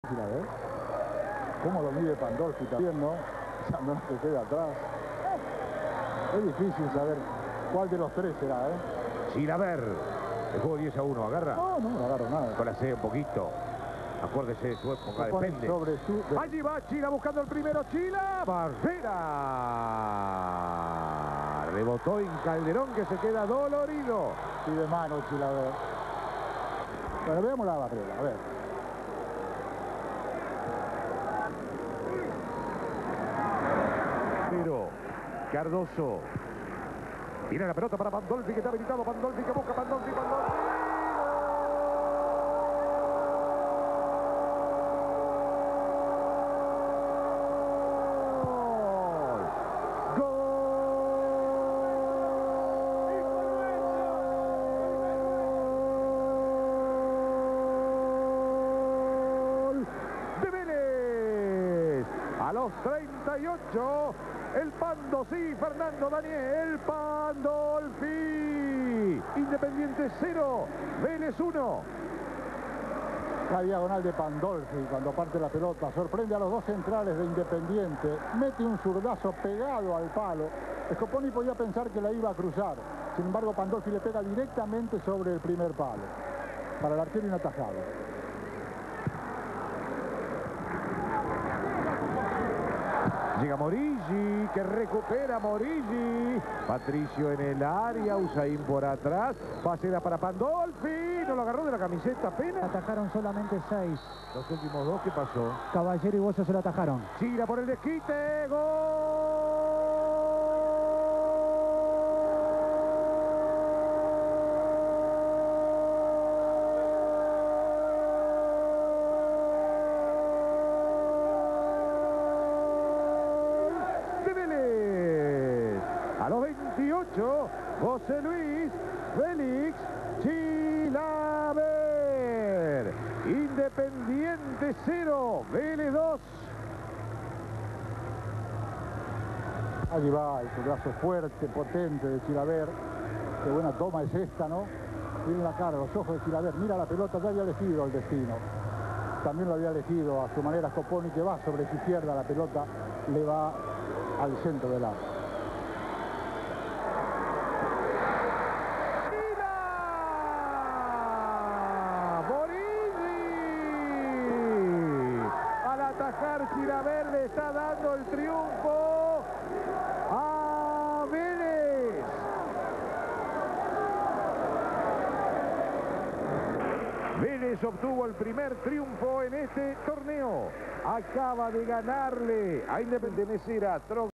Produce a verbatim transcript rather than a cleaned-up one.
A ver cómo lo mide Pandolfi también, ¿no? No se queda atrás. Es difícil saber cuál de los tres será, ¿eh? Chilaver, el juego diez a uno, ¿agarra? No, no, no agarro nada. Colacé un poquito. Acuérdese de su época, depende. Sobre su... Allí va Chila buscando el primero, Chila. Barrera. Rebotó en Calderón, que se queda dolorido. Y de mano, Chilaver. Bueno, veamos la barrera, a ver. Pero Cardoso. Viene la pelota para Pandolfi, que está habilitado. Pandolfi que busca, Pandolfi, Pandolfi. A los treinta y ocho, el Pandolfi, Fernando Daniel, Pandolfi. Independiente cero, Vélez uno. La diagonal de Pandolfi cuando parte la pelota. Sorprende a los dos centrales de Independiente. Mete un zurdazo pegado al palo. Scoponi podía pensar que la iba a cruzar. Sin embargo, Pandolfi le pega directamente sobre el primer palo. Para el arquero inatajable. Llega Morilli, que recupera Morilli. Patricio en el área, Usain por atrás. Pasera para Pandolfi. No lo agarró de la camiseta apenas. Atajaron solamente seis. Los últimos dos, ¿qué pasó? Caballero y Bozo se lo atajaron. Gira por el desquite. ¡Gol! A los veintiocho, José Luis Félix Chilaver. Independiente cero, Vélez dos. Allí va el brazo fuerte, potente de Chilaver. Qué buena toma es esta, ¿no? Tiene la cara, los ojos de Chilaver. Mira la pelota, ya había elegido el destino. También lo había elegido a su manera Scoponi, que va sobre su izquierda. La pelota le va al centro del arco. Atajar Chilaver, le está dando el triunfo a Vélez. Vélez obtuvo el primer triunfo en este torneo. Acaba de ganarle a Independiente Mesera.